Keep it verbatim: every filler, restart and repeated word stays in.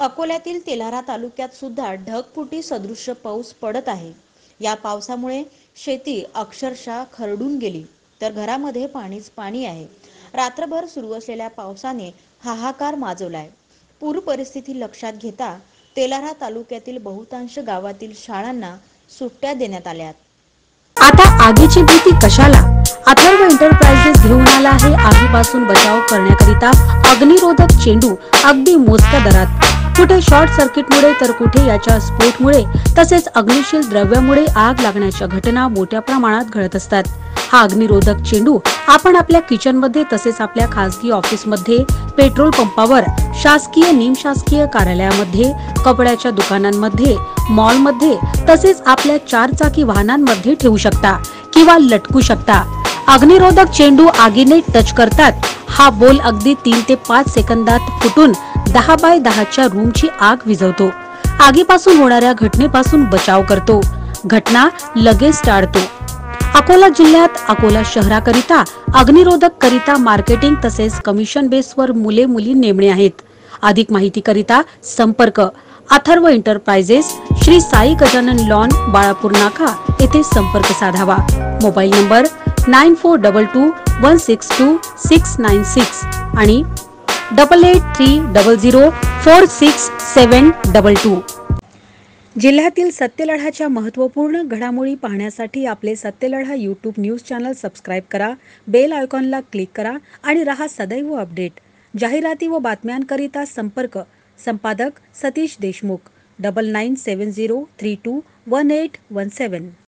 अकोल्यातील तेल्हारा तालुक्यात सुद्धा ढगफुटी सदृश्य पाऊस पडत आहे. या पावसामुळे शेती अक्षरशः खरडून गेली तर घरामध्ये पाणीच पाणी आहे. रात्रभर सुरू असलेल्या पावसाने हाहाकार माजवलाय. पूर परिस्थिती लक्षात घेता तेल्हारा तालुक्यातील बहुतांश गावातील शाळांना सुट्ट्या देण्यात आल्यात. आता आगीची भीती कशाला? अथर्व एंटरप्राइजेस घेऊन आला आहे आगीपासून बचाव करण्याकरिता अग्निरोधक चेंडू अगदी मोजक्या दरात. कुठे शॉर्ट सर्किटमुळे तर कुठे याच्या स्फोटमुळे तसेच अग्निशील द्रव्यामुळे आग लागण्याच्या घटना मोठ्या प्रमाणात घडत असतात. हा अग्निरोधक चेंडू आपण आपल्या किचन मध्ये तसेच आपल्या खासगी ऑफिस मध्ये, पेट्रोल पंपावर, शासकीय निमशासकीय कार्यालयामध्ये, कपड्याच्या दुकानांमध्ये, मॉल मध्ये तसेच आपल्या चारचाकी वाहनांमध्ये ठेवू शकता किंवा लटकू शकता. अग्निरोधक चेंडू आगीने टच करतात. हा बोल अगदी तीन ते पाच सेकंदात फुटून दहा बाय दहाच्या रूमची आग विझवतो. आगीपासून होणाऱ्या घटनेपासून बचाव करतो. घटना लगेच टाळतो. अकोला जिल्ह्यात अकोला शहराकरिता अग्निरोधक करिता मार्केटिंग तसेच कमिशन बेसवर मुले मुली नेमणे आहेत. अधिक माहिती करिता संपर्क अथर्व एंटरप्राइजेस, श्री साई गजानन लॉन, बाळापूर नाका येथे संपर्क साधावा. Mobile number nine four double two one six two six nine six आणि double eight three double zero four six seven double two. जिल्ह्यातील सत्यलढाच्या महत्त्वपूर्ण घडामोडी पाहण्यासाठी आपले Satyaladha YouTube news channel subscribe करा. बेल आयकॉनला क्लिक करा आणि रहा सदैव अपडेट. जाहिराती व बातम्यांकरिता संपर्क संपादक Satish Deshmukh, double nine seven zero three two one eight one सेवन.